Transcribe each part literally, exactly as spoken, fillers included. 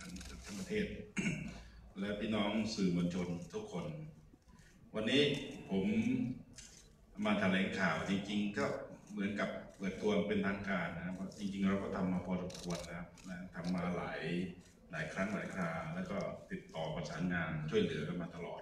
ทั้งประเทศและพี่น้องสื่อมวลชนทุกคนวันนี้ผมมาแถลงข่าวจริงๆก็เหมือนกับเปิดตัวเป็นทางการนะครับจริงๆเราก็ทำมาพอสมควรนะครับทำมาหลายหลายครั้งหลายคราแล้วก็ติดต่อประสานงานช่วยเหลือกันมาตลอด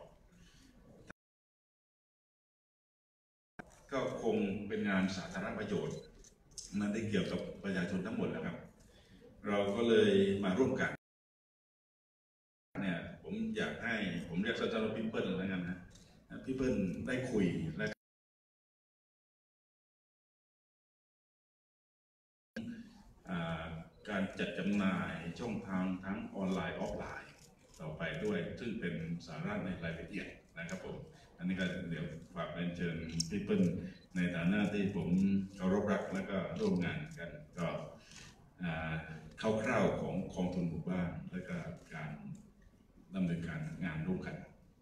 ก็คงเป็นงานสาธารณประโยชน์มันได้เกี่ยวกับประชาชนทั้งหมดแล้วครับเราก็เลยมาร่วมกันเนี่ยผมอยากให้ผมเรียกสั้นๆว่าพี่เปิ้ลแล้วกันนะพี่เปิ้ลได้คุยและการจัดจำหน่ายช่องทางทั้งออนไลน์ออฟไลน์ต่อไปด้วยซึ่งเป็นสาระในรายละเอียดนะครับผมอันนี้ก็เดี๋ยวฝากเรียนเชิญพี่เปิ้ลในฐานะที่ผมเคารพรักและก็ร่วมงานกันก็คร่าวๆของกองทุนหมู่บ้านและก็การดำเนินการงานร่วมกัน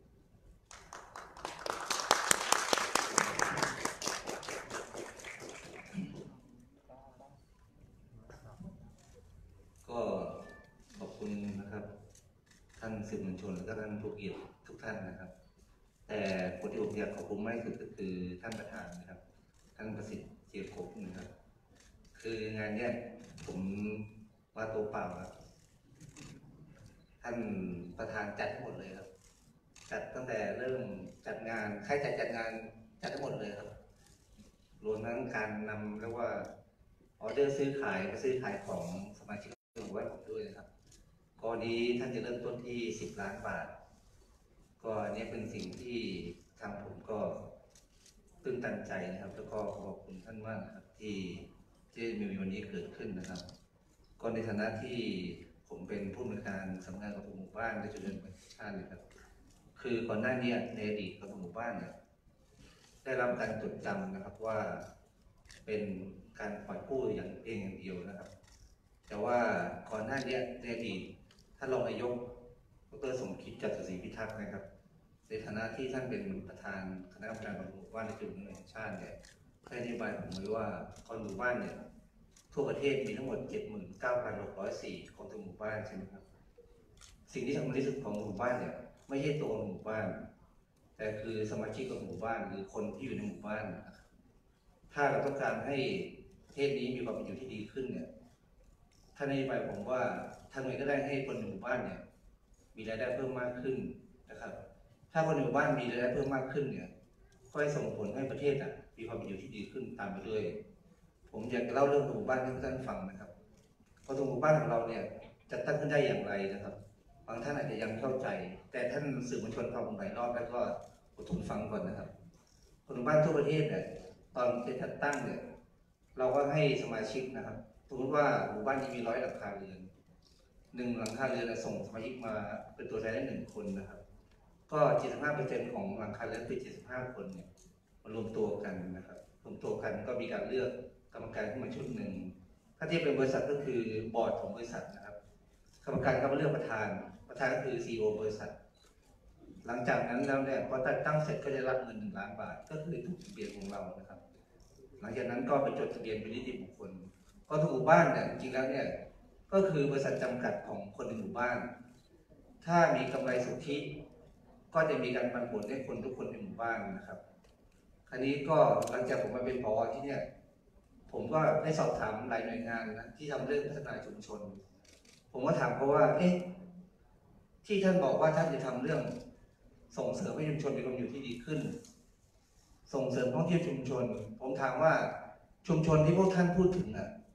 ก็ขอบคุณนะครับท่านสื่อมวลชนและก็ท่านผู้เกียรติทุกท่านนะครับแต่คนที่ผมอยากขอบคุณมากที่สุดก็คือท่านประธานนะครับท่านประสิทธิ์เจียกบนะครับคืองานเนี้ยผมว่าตัวเปล่าครับท่านประธานจัดทั้งหมดเลยครับจัดตั้งแต่เริ่มจัดงานใครจัดจัดงานจัดทั้งหมดเลยครับรวมทั้งการนำเรียกว่าออเดอร์ซื้อขายไปซื้อขายของสมาชิกหมู่บ้านผมด้วยนะครับกรณีท่านจะเริ่มต้นที่สิบล้านบาทก็อันนี้เป็นสิ่งที่ทางผมก็ตื่นตันใจนะครับแล้วก็ขอบคุณท่านมากนะครับที่ที่มีวันนี้เกิดขึ้นนะครับก็ในฐานะที่ผมเป็นผู้อำนวยการสำนักงานกองทุนหมู่บ้านและชุมชนประชาชนนะครับคือก่อนหน้านี้ในอดีตกองทุนหมู่บ้านเนี่ยได้รับการจดจำนะครับว่าเป็นการปล่อยกู้อย่างเพียงอย่างเดียวนะครับแต่ว่าก่อนหน้านี้ในอดีตท่านรองนายกดร.สมคิดจตุศรีพิทักษ์นะครับในฐานะที่ท่านเป็นประธานคณะกรรมการกองทุนหมู่บ้านและชุมชนแห่งชาติเนี่ยให้นโยบายผมไว้ว่ากองทุนหมู่บ้านเนี่ยทั่วประเทศมีทั้งหมด เจ็ดหมื่นเก้าพันหกร้อยสี่ กองทุนหมู่บ้านใช่ไหมครับสิ่งที่สำคัญที่สุดของหมู่บ้านเนี่ยไม่ใช่ตัวหมู่บ้านแต่คือสมาชิกของหมู่บ้านหรือคนที่อยู่ในหมู่บ้านนะครับถ้าเราต้องการให้ประเทศนี้มีความเป็นอยู่ที่ดีขึ้นเนี่ยท่านนโยบายผมว่าทำไงก็ได้ให้คนในหมู่บ้านเนี่ยมีรายได้เพิ่มมากขึ้นนะครับถ้าคนในหมู่บ้านมีรายได้เพิ่มมากขึ้นเนี่ยก็ให้ส่งผลให้ประเทศอ่ะมีความเป็นอยู่ที่ดีขึ้นตามไปด้วยผมอยากจะเล่าเรื่องหมู่บ้านให้ท่านฟังนะครับเพราะหมู่บ้านของเราเนี่ยจะตั้งขึ้นได้อย่างไรนะครับบางท่านอาจจะยังเข้าใจแต่ท่านสื่อมวลชนฟังผมหลายรอบแล้วก็อดทนฟังก่อนนะครับคนหมู่บ้านทั่วประเทศเนี่ยตอนจะจัดตั้งเนี่ยเราก็ให้สมาชิกนะครับสมมติว่าหมู่บ้านนี้มีร้อยหลังคาเรือนหนึ่งหลังคาเรือนส่งสมาชิกมาเป็นตัวแทนได้หนึ่งคนนะครับก็ เจ็ดสิบห้าเปอร์เซ็นต์ ของหลังคาเรือนคือเจ็ดสิบห้าคนเนี่ยมารวมตัวกันนะครับรวมตัวกันก็มีการเลือกกรรมการขึ้นมาชุดหนึ่งถ้าที่เป็นบริษัทก็คือบอร์ดของบริษัทนะครับกรรมการก็มาเลือกประธานประธานก็คือ ซี อี โอ บริษัทหลังจากนั้นแล้วเนี่ยพอตั้งเสร็จก็จะรับเงินหนึ่งล้านบาทก็คือทุกทะเบียนของเรานะครับหลังจากนั้นก็ไปจดทะเบียนเป็นนิติบุคคลก็ทุกหมู่บ้านเนี่ยจริงๆแล้วเนี่ยก็คือบริษัทจำกัดของคนในหมู่บ้านถ้ามีกำไรสุทธิก็จะมีการปันผลให้คนทุกคนในหมู่บ้านนะครับคราวนี้ก็หลังจากผมมาเป็นผอ.ที่เนี่ยผมก็ได้สอบถามหลายหน่วยงานนะที่ทำเรื่องพัฒนาชุมชนผมก็ถามเขาว่าเอ๊ะที่ท่านบอกว่าท่านจะทำเรื่องส่งเสริมให้ชุมชนมีความอยู่ที่ดีขึ้นส่งเสริมท่องเที่ยวชุมชนผมถามว่าชุมชนที่พวกท่านพูดถึงอ่ะ